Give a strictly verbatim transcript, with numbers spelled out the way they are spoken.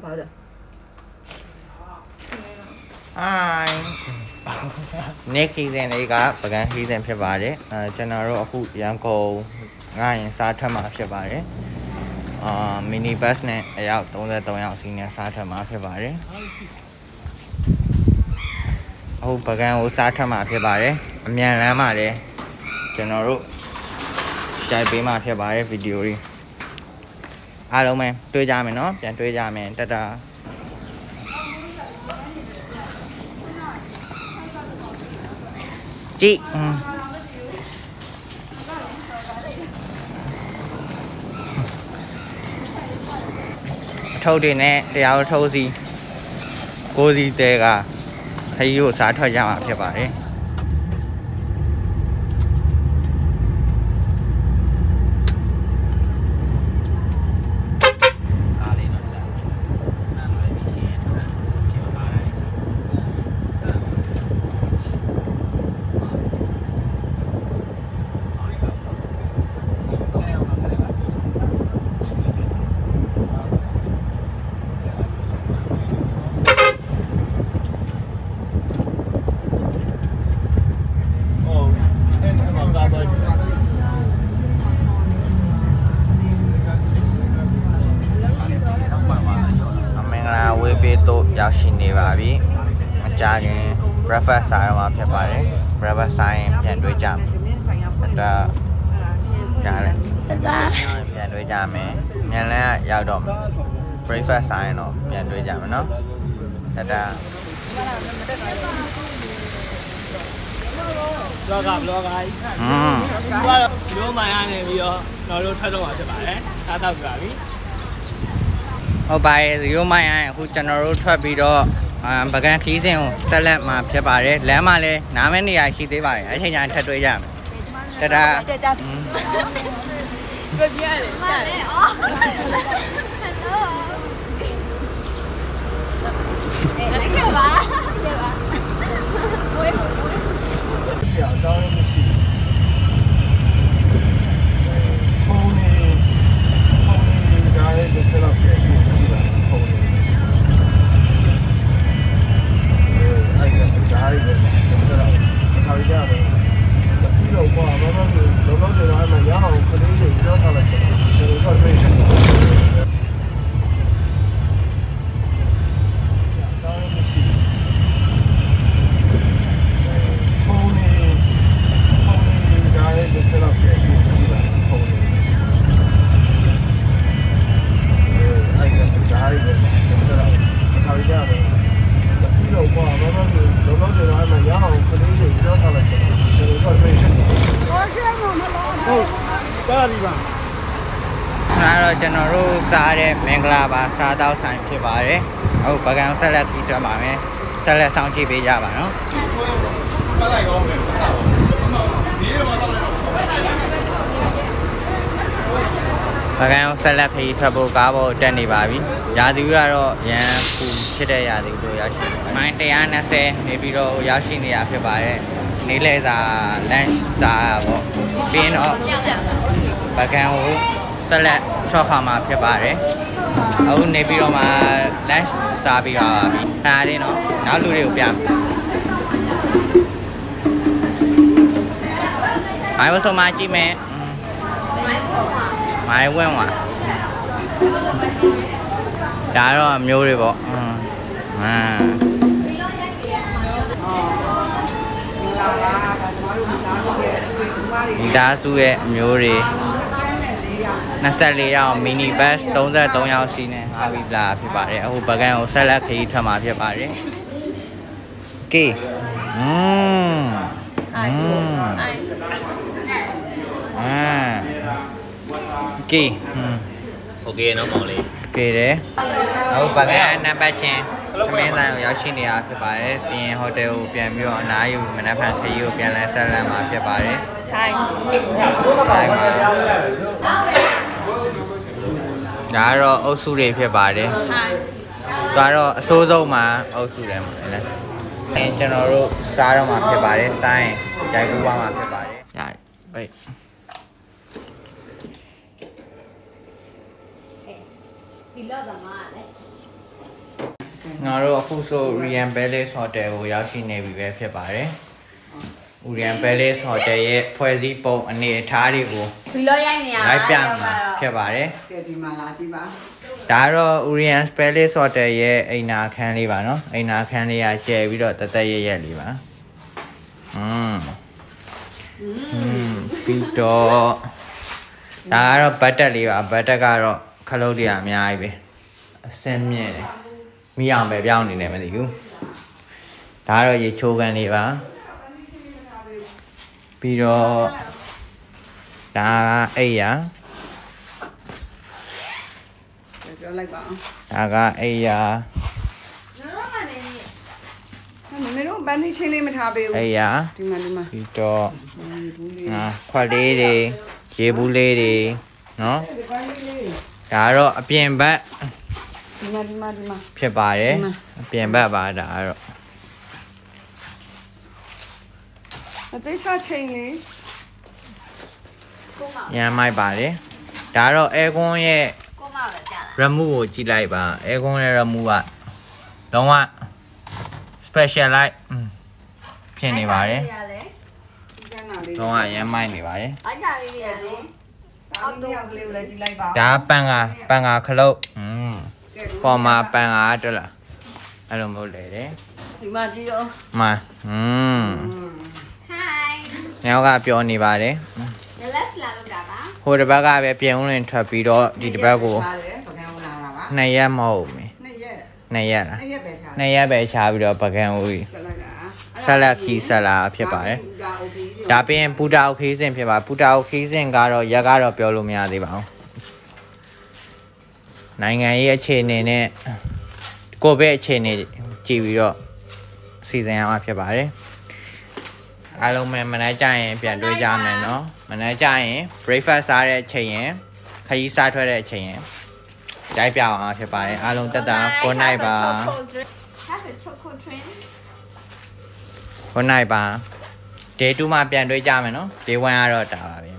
好的。 嗨，你起身那个不敢起身ဖြစ်ပါတယ်။အဲကျွန်တော်တို့အခုရန်ကုန်ငါရင်စားထွက်မှာဖြစ်ပါတယ်။အာမီနီဘတ်စ်နဲ့အယောက်thirty-threeယောက်စီးနဲ့စားထွက်မှာဖြစ်ပါတယ်။အခုပကံကိုစားထွက်မှာဖြစ်ပါတယ်။အမြန်လမ်းမှာလည်းကျွန်တော်တို့ရိုက်ပေးမှာဖြစ်ပါတယ်ဗီဒီယိုလေး။အားလုံးပဲတွေ့ကြမယ်နော်။ပြန်တွေ့ကြမယ်တတကြည့်အထုပ်တွေနဲ့တရားအထုပ်စီကိုစီတဲကခရီးကိုစားထွက်ကြမှာဖြစ်ပါတယ်ရောက်ရှိနေပါပြီ။အကြခင် breakfast စားရမှာဖြစ်ပါတယ်။ breakfast စားရင်ပြန်တွေ့ကြမယ်။ဒါကြားလိုက်။ပြန်တွေ့ကြမယ်။ညလန်းကရောက်တော့ breakfast စားရင်တော့ပြန်တွေ့ကြမယ်နော်။ဒါဒါလောကလောကကြီး။อืมကတော့ဒီလိုမှရနေပြီးတော့ကျွန်တော်တို့ထွက်တော့မှာဖြစ်ပါတယ်။စားတော့ကြပြီ။ဟုတ်ပါတယ်ဇီရိုမိုင်းရအခုကျွန်တော်တို့ထွက်ပြီးတော့အာပကံခီးစင်ကိုဆက်လက်မှာဖြစ်ပါတယ်လမ်းမှာလည်းနားမဲနေရာရှိသေးပါတယ်အချိန်ချင်းထပ်တွေ့ကြမယ်တဒါပြပြရတယ်မလေးအော်ဟယ်လိုအဲ့ကပါကပါဝေးဝေးပြောင်းတော့မရှိဖုန်းနေဖုန်းနေဒါလည်းတစ်ချက်တော့ပြန်ကြည့်ကြည့်ပါဖုန်းနေအဲ့ဒါဒါရီပဲတစ်ချက်တော့ခါရရတယ်ပြီးတော့ဘာမှမလုပ်ဘူးလုံးလုံးတော့အမှရအောင်ခလေးတွေပြောထားလိုက်တယ်ကျွန်တော်တို့တွေ့တယ်ကျွန်တော်တို့စားတဲ့မင်္ဂလာပါစားတော့ဆိုင်ဖြစ်ပါတယ်။အခုပကံဆက်လက်ပြီးတော့ပါမယ်။ဆက်လက်ဆောင်ကြည့်ပေးကြပါနော်။ပကံဆက်လက်ပြီးထွက်ဖို့ကားပေါ်တက်နေပါပြီ။ရာသီကတော့ရန်ပူဖြစ်တဲ့ရာသီတို့ရောက်ရှိတယ်။မိုင်းone twentyနေပြီးတော့ရောက်ရှိနေတာဖြစ်ပါတယ်။နေ့လယ်စာ lunch စားပေါ့။ပြီးတော့ပကံကိုဆက်လက်ချော့ခါမှာဖြစ်ပါတယ်အခုနေပြီးတော့မှ lunch စားပြီးတော့ပါပြီဒါလေးနော်နောက်လူတွေကိုပြမိုင်းဝဆိုမှကြည့်မယ်မိုင်းဝင်းဝါဒါတော့အမျိုးတွေပေါ့အာဒီဒါစုရဲ့အမျိုးတွေtwenty-fourယောက်မီနီဘတ်thirty-threeယောက်စီးနဲ့ငါးပြီးလာဖြစ်ပါတယ်အခုပကံကိုဆက်လက်ခရီးထွက်မှာဖြစ်ပါတယ်ကဲอืมอืมอ่าကဲอืมโอเคနော်မောင်လေးကဲတယ်အခုပကံနံပါတ်ချင်းမင်းဆိုင်ကိုရောက်ရှိနေတာဖြစ်ပါတယ်ပြင်ဟိုတယ်ကိုပြန်ပြီးတော့အနားယူမနက်ဖြန်ခရီးကိုပြန်လဲဆက်လက်မှာဖြစ်ပါတယ်ထိုင်ထိုင်ပါဒါကတော့အုပ်စုတွေဖြစ်ပါတယ်။ဒါတော့အစိုးဆုံးမှာအုပ်စုတယ်မှာလေ။အဲကျွန်တော်တို့စားတော့မှာဖြစ်ပါတယ်။စားရင်ရိုက်ကူးသွားမှာဖြစ်ပါတယ်။ရတယ်။ဟေးဒီလောက်ပါမှာလေငါတို့အခုဆို Rian Palace Hotel ကိုရောက်ရှိနေပြီပဲဖြစ်ပါတယ် Rian Palace Hotel ရဲ့ဖွဲ့စည်းပုံအနေအထားတွေကိုဒီလိုရိုက်နေရလိုက်ပြမှာဖြစ်ပါတယ်ကဲဒီမှာလာကြည့်ပါဒါတော့ Rian Palace Hotel ရဲ့အိမ်နာခန်းလေးပါနော်အိမ်နာခန်းလေးကကျယ်ပြီးတော့တသက်ရရက်လေးပါอืมอืมပြီးတော့ဒါကတော့ဘတ်တက်လေးပါဘတ်တက်ကတော့ခလုတ်တွေအများကြီးပဲအစင်းမြင့်တယ်မိအောင်ပဲပြောင်းနေတယ်မသိဘူးဒါကတော့ရေချိုးကန်လေးပါပြီးတော့ဒါကအိပ်ရပြောလိုက်ပါအောင်ဒါကအိပ်ရနော်မနေမမေတို့ဘန်ဒီချင်းလေးမထားပေးဘူးအိပ်ရဒီမှာဒီမှာပြီးတော့ဘူးလေးငါခွက်လေးတွေရေဘူးလေးတွေနော်ဒီဘန်ဒီလေးဒါကတော့အပြင်ဘက်ဒီမှာဒီမှာဒီမှာဖြစ်ပါတယ်အပြင်ဘက်ပါဒါကတော့အသေးချချိန်လေးကိုမောင်ရမ်းမိုက်ပါတယ်ဒါကတော့အဲကွန်းရဲ့ကိုမောင်လည်းကြာလာရမှုကိုကြည့်လိုက်ပါအဲကွန်းရဲ့ရမှုကလုံးဝ special light ဖြစ်နေပါတယ်ဒီကျန်းနာလေးလုံးဝရမ်းမိုက်နေပါတယ်အိုက်ကြလေးတွေကလေအောက်တော့ကလေးကိုလည်းကြည့်လိုက်ပါဒါပန်ကပန်ကခလုတ်อืมပေါ်မှာပန်ကတွေ့လားအဲ့လိုမျိုးလေတယ်ဒီမှာကြည့်တော့မှာอืมဟိုင်းညောက်ကပြောနေပါတယ်နလက်စလာလောက်တာပါဟိုတစ်ဘက်ကပဲပြင်ဦးလင်ထွက်ပြီးတော့ဒီတစ်ဘက်ကိုထားတယ်ပကံဝင်လာတာပါနှစ်ရက်မဟုတ်ဘူးနှစ်ရက်နှစ်ရက်လားနှစ်ရက်ပဲထားနှစ်ရက်ပဲရှားပြီးတော့ပကံဦးကြီးဆက်လိုက်တာဆက်လက်ခီးဆက်လာဖြစ်ပါတယ်ဒါပြင်ပူတာအိုခေးစင်ဖြစ်ပါပူတာအိုခေးစင်ကတော့ရက်ကတော့ပြောလို့မရသေးပါဘူးနိုင်ငံရေးအခြေအနေနဲ့ကိုဗစ်အခြေအနေကြည့်ပြီးတော့စီစဉ်ရမှာဖြစ်ပါတယ်အားလုံးပဲမနေ့ကျရင်ပြန်တွေ့ကြမယ်နော်မနေ့ကျရင် breakfast စားတဲ့အချိန်ရင်ခရီးစားထွက်တဲ့အချိန်ရင်တိုက်ပြအောင်ဖြစ်ပါတယ်အားလုံးတက်တာ good night ပါ Has a choco train good night ပါ day two မှာပြန်တွေ့ကြမယ်နော် day one ကတော့ဒါပါပဲ